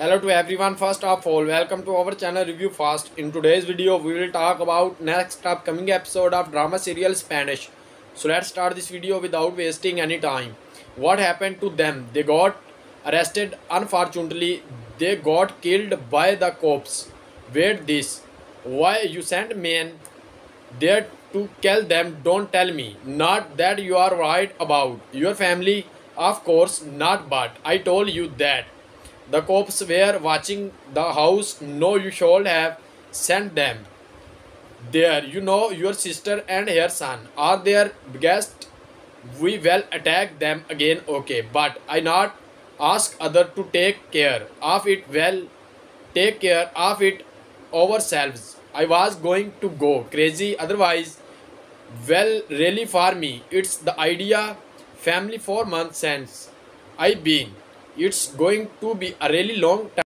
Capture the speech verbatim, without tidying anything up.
Hello to everyone. First of all, welcome to our channel Review Fast. In today's video, we will talk about next upcoming episode of drama serial Spanish. So let's start this video without wasting any time. What happened to them? They got arrested. Unfortunately, they got killed by the cops. Wait, this? Why you sent men there to kill them? Don't tell me. Not that you are right about your family. Of course not, but I told you that. The cops were watching the house. No, you should have sent them there. You know, your sister and her son are their guests. We will attack them again, okay? But I not ask other to take care of it. Well, take care of it ourselves. I was going to go crazy otherwise. Well, really for me, it's the idea family for months since I been. It's going to be a really long time.